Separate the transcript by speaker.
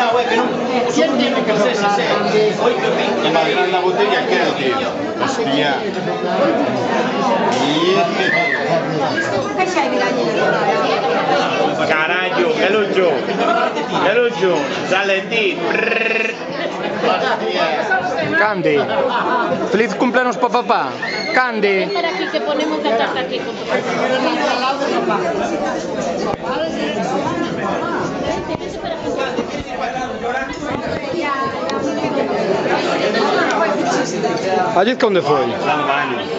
Speaker 1: cuidado, que non tiene que ser ese. Oi, que pinta.
Speaker 2: La gran la botella queda, tío. Hostia.
Speaker 3: Carallo, que lucho, Valentín.
Speaker 4: Candy, feliz cumpleaños pa papá. Candy.
Speaker 5: Para aquí que ponemos la tarta aquí con tu
Speaker 4: Allí es donde foi.
Speaker 3: Al baño.